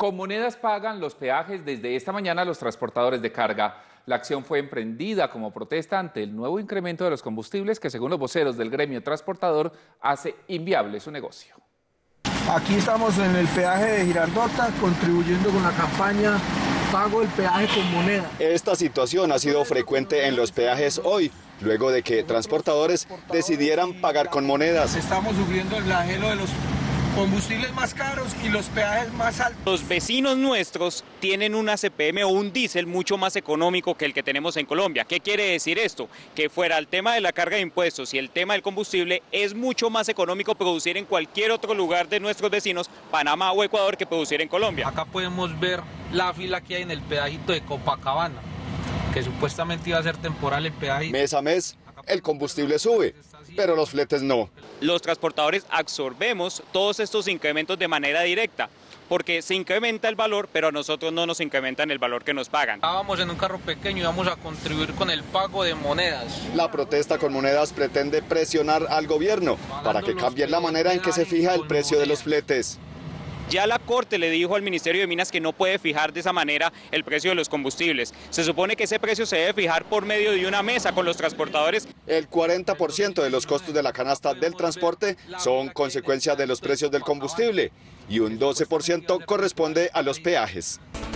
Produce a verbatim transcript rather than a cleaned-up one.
Con monedas pagan los peajes desde esta mañana los transportadores de carga. La acción fue emprendida como protesta ante el nuevo incremento de los combustibles que, según los voceros del gremio transportador, hace inviable su negocio. Aquí estamos en el peaje de Girardota, contribuyendo con la campaña Pago el peaje con moneda. Esta situación ha sido frecuente en los peajes hoy, luego de que transportadores decidieran pagar con monedas. Estamos sufriendo el flagelo de los combustibles más caros y los peajes más altos. Los vecinos nuestros tienen una C P M o un diésel mucho más económico que el que tenemos en Colombia. ¿Qué quiere decir esto? Que fuera el tema de la carga de impuestos y el tema del combustible, es mucho más económico producir en cualquier otro lugar de nuestros vecinos, Panamá o Ecuador, que producir en Colombia. Acá podemos ver la fila que hay en el pedajito de Copacabana, que supuestamente iba a ser temporal el peaje. Mes a mes, el combustible sube, pero los fletes no. Los transportadores absorbemos todos estos incrementos de manera directa, porque se incrementa el valor, pero a nosotros no nos incrementan el valor que nos pagan. Estábamos en un carro pequeño y vamos a contribuir con el pago de monedas. La protesta con monedas pretende presionar al gobierno para que cambie la manera en que se fija el precio de los fletes. Ya la Corte le dijo al Ministerio de Minas que no puede fijar de esa manera el precio de los combustibles. Se supone que ese precio se debe fijar por medio de una mesa con los transportadores. El cuarenta por ciento de los costos de la canasta del transporte son consecuencia de los precios del combustible y un doce por ciento corresponde a los peajes.